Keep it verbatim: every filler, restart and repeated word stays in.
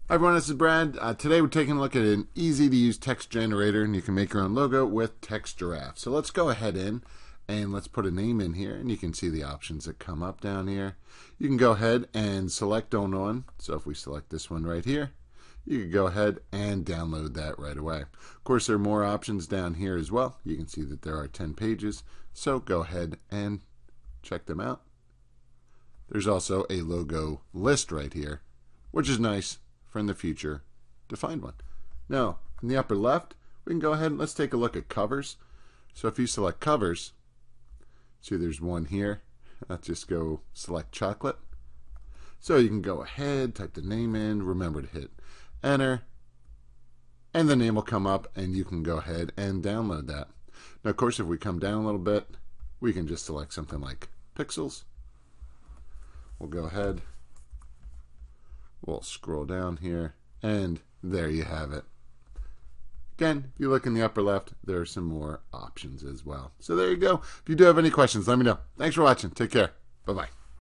Hi everyone, this is Brad. Uh, today we're taking a look at an easy to use text generator, and you can make your own logo with TextGiraffe. So let's go ahead in and let's put a name in here, and you can see the options that come up down here. You can go ahead and select on one. So if we select this one right here, you can go ahead and download that right away. Of course, there are more options down here as well. You can see that there are ten pages, so go ahead and check them out. There's also a logo list right here, which is nice for in the future to find one. Now, in the upper left, we can go ahead and let's take a look at covers. So if you select covers, see there's one here. Let's just go select chocolate. So you can go ahead, type the name in, remember to hit enter, and the name will come up and you can go ahead and download that. Now, of course, if we come down a little bit, we can just select something like pixels. We'll go ahead, we'll scroll down here, and there you have it. Again, if you look in the upper left, there are some more options as well. So there you go. If you do have any questions, let me know. Thanks for watching. Take care. Bye-bye.